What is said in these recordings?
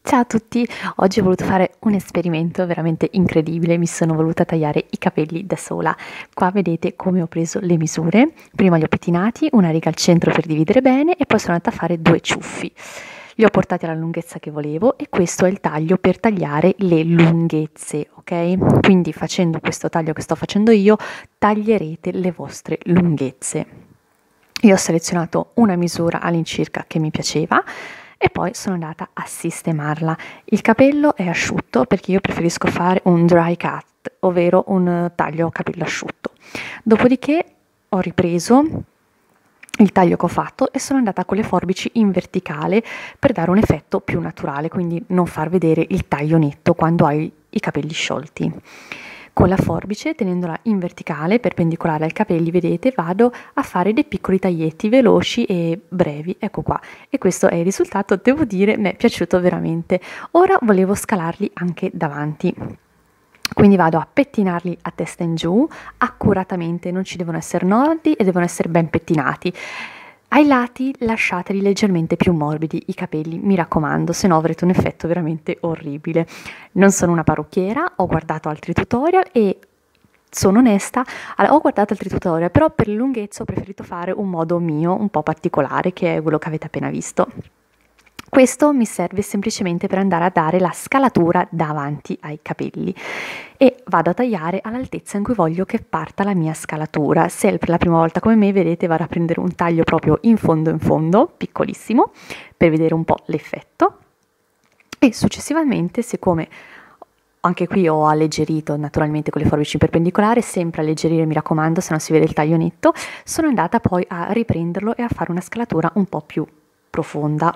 Ciao a tutti, oggi ho voluto fare un esperimento veramente incredibile, mi sono voluta tagliare i capelli da sola. Qua vedete come ho preso le misure, prima li ho pettinati, una riga al centro per dividere bene e poi sono andata a fare 2 ciuffi. Li ho portati alla lunghezza che volevo e questo è il taglio per tagliare le lunghezze, ok? Quindi facendo questo taglio che sto facendo io, taglierete le vostre lunghezze. Io ho selezionato una misura all'incirca che mi piaceva e poi sono andata a sistemarla. Il capello è asciutto perché io preferisco fare un dry cut, ovvero un taglio a capello asciutto. Dopodiché ho ripreso il taglio che ho fatto e sono andata con le forbici in verticale per dare un effetto più naturale, quindi non far vedere il taglio netto quando hai i capelli sciolti. Con la forbice, tenendola in verticale, perpendicolare ai capelli, vedete, vado a fare dei piccoli taglietti veloci e brevi, ecco qua. E questo è il risultato, devo dire, mi è piaciuto veramente. Ora volevo scalarli anche davanti. Quindi vado a pettinarli a testa in giù, accuratamente, non ci devono essere nodi e devono essere ben pettinati. Ai lati lasciateli leggermente più morbidi i capelli, mi raccomando, se no avrete un effetto veramente orribile. Non sono una parrucchiera, ho guardato altri tutorial e sono onesta, ho guardato altri tutorial, però per lunghezza ho preferito fare un modo mio, un po' particolare, che è quello che avete appena visto. Questo mi serve semplicemente per andare a dare la scalatura davanti ai capelli e vado a tagliare all'altezza in cui voglio che parta la mia scalatura. Se è per la prima volta come me, vedete, vado a prendere un taglio proprio in fondo, piccolissimo, per vedere un po' l'effetto e successivamente, siccome anche qui ho alleggerito naturalmente con le forbici perpendicolari, sempre alleggerire mi raccomando, se no si vede il taglio netto, sono andata poi a riprenderlo e a fare una scalatura un po' più profonda.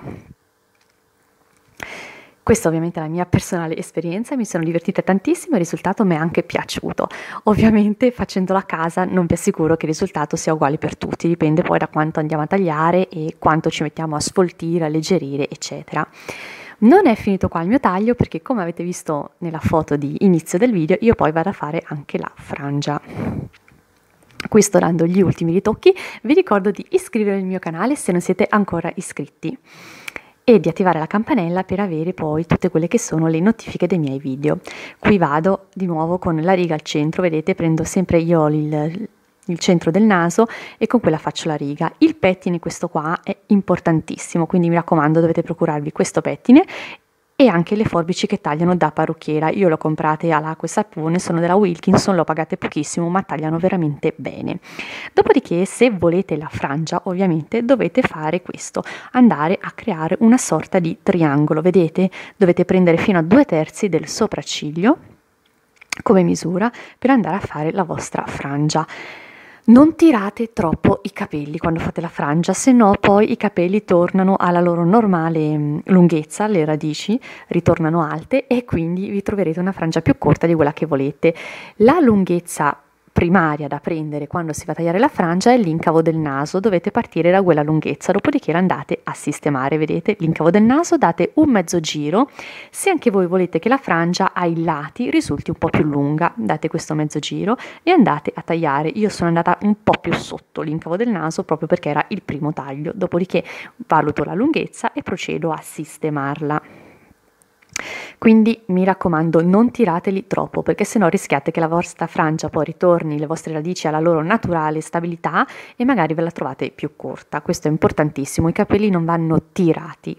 Questa ovviamente è la mia personale esperienza, mi sono divertita tantissimo e il risultato mi è anche piaciuto. Ovviamente facendolo a casa non vi assicuro che il risultato sia uguale per tutti, dipende poi da quanto andiamo a tagliare e quanto ci mettiamo a sfoltire, alleggerire, eccetera. Non è finito qua il mio taglio perché, come avete visto nella foto di inizio del video, io poi vado a fare anche la frangia. Qui sto dando gli ultimi ritocchi, vi ricordo di iscrivervi al mio canale se non siete ancora iscritti e di attivare la campanella per avere poi tutte quelle che sono le notifiche dei miei video. Qui vado di nuovo con la riga al centro, vedete, prendo sempre io il centro del naso e con quella faccio la riga. Il pettine, questo qua, è importantissimo, quindi mi raccomando, dovete procurarvi questo pettine e anche le forbici che tagliano da parrucchiera. Io le ho comprate all'acqua e sapone, sono della Wilkinson, le ho pagate pochissimo ma tagliano veramente bene. Dopodiché, se volete la frangia, ovviamente dovete fare questo, andare a creare una sorta di triangolo, vedete? Dovete prendere fino a 2/3 del sopracciglio come misura per andare a fare la vostra frangia. Non tirate troppo i capelli quando fate la frangia, se no poi i capelli tornano alla loro normale lunghezza, le radici ritornano alte e quindi vi troverete una frangia più corta di quella che volete. La lunghezza primaria da prendere quando si va a tagliare la frangia è l'incavo del naso, dovete partire da quella lunghezza, dopodiché la andate a sistemare, vedete l'incavo del naso, date un mezzo giro, se anche voi volete che la frangia ai lati risulti un po' più lunga, date questo mezzo giro e andate a tagliare. Io sono andata un po' più sotto l'incavo del naso proprio perché era il primo taglio, dopodiché valuto la lunghezza e procedo a sistemarla. Quindi mi raccomando, non tirateli troppo perché sennò rischiate che la vostra frangia poi ritorni le vostre radici alla loro naturale stabilità e magari ve la trovate più corta. Questo è importantissimo, i capelli non vanno tirati.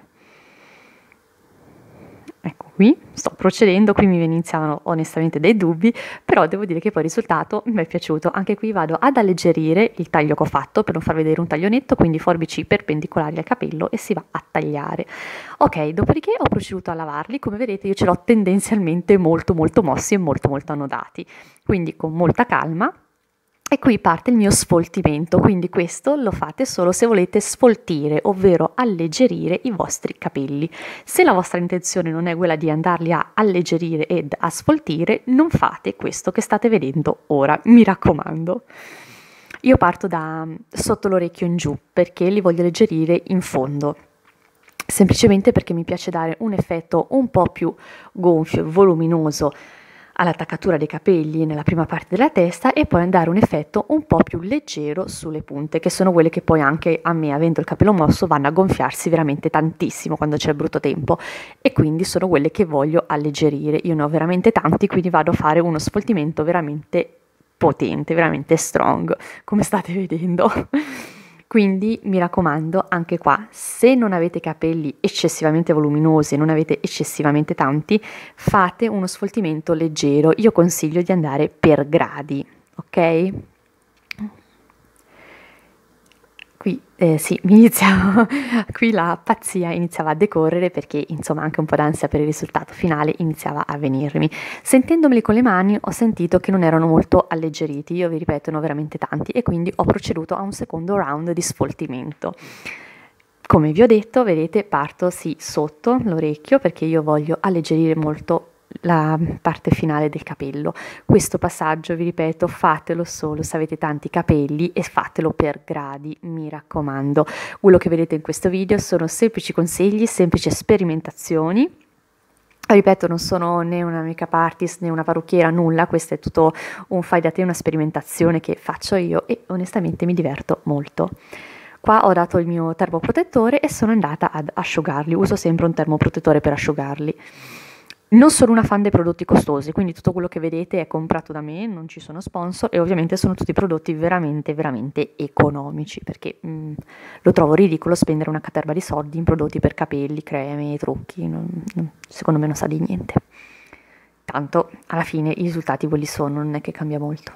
Ecco, qui sto procedendo, qui mi iniziano onestamente dei dubbi, però devo dire che poi il risultato mi è piaciuto. Anche qui vado ad alleggerire il taglio che ho fatto per non far vedere un taglio netto, quindi forbici perpendicolari al capello e si va a tagliare. Ok, dopodiché ho proceduto a lavarli, come vedete io ce l'ho tendenzialmente molto mossi e molto annodati, quindi con molta calma. E qui parte il mio sfoltimento, quindi questo lo fate solo se volete sfoltire, ovvero alleggerire i vostri capelli. Se la vostra intenzione non è quella di andarli a alleggerire ed a sfoltire, non fate questo che state vedendo ora, mi raccomando. Io parto da sotto l'orecchio in giù, perché li voglio alleggerire in fondo. Semplicemente perché mi piace dare un effetto un po' più gonfio e voluminoso all'attaccatura dei capelli nella prima parte della testa e poi dare un effetto un po' più leggero sulle punte, che sono quelle che poi anche a me, avendo il capello mosso, vanno a gonfiarsi veramente tantissimo quando c'è il brutto tempo, e quindi sono quelle che voglio alleggerire. Io ne ho veramente tanti, quindi vado a fare uno sfoltimento veramente potente, veramente strong, come state vedendo. Quindi mi raccomando, anche qua, se non avete capelli eccessivamente voluminosi, non avete eccessivamente tanti, fate uno sfoltimento leggero. Io consiglio di andare per gradi, ok? Qui sì, qui la pazzia iniziava a decorrere, perché insomma anche un po' d'ansia per il risultato finale iniziava a venirmi. Sentendomeli con le mani ho sentito che non erano molto alleggeriti, io vi ripeto ne ho veramente tanti, e quindi ho proceduto a un secondo round di sfoltimento. Come vi ho detto, vedete, parto sì sotto l'orecchio, perché io voglio alleggerire molto la parte finale del capello. Questo passaggio, vi ripeto, fatelo solo se avete tanti capelli e fatelo per gradi, mi raccomando. Quello che vedete in questo video sono semplici consigli, semplici sperimentazioni. Ripeto, non sono né una make-up artist né una parrucchiera, nulla, questo è tutto un fai da te, una sperimentazione che faccio io e onestamente mi diverto molto. Qua ho dato il mio termoprotettore e sono andata ad asciugarli, uso sempre un termoprotettore per asciugarli. Non sono una fan dei prodotti costosi, quindi tutto quello che vedete è comprato da me, non ci sono sponsor, e ovviamente sono tutti prodotti veramente, veramente economici, perché lo trovo ridicolo spendere una caterva di soldi in prodotti per capelli, creme, trucchi, secondo me non sa di niente. Tanto alla fine i risultati quelli sono, non è che cambia molto.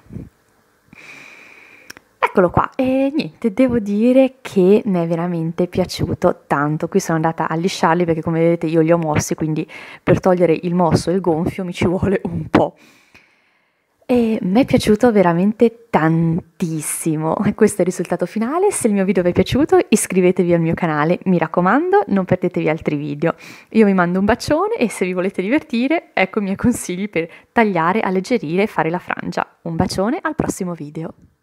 Eccolo qua, e niente, devo dire che mi è veramente piaciuto tanto. Qui sono andata a lisciarli perché, come vedete, io li ho mossi, quindi per togliere il mosso e il gonfio mi ci vuole un po'. E mi è piaciuto veramente tantissimo. E questo è il risultato finale. Se il mio video vi è piaciuto, iscrivetevi al mio canale, mi raccomando, non perdetevi altri video. Io vi mando un bacione e se vi volete divertire, ecco i miei consigli per tagliare, alleggerire e fare la frangia. Un bacione, al prossimo video.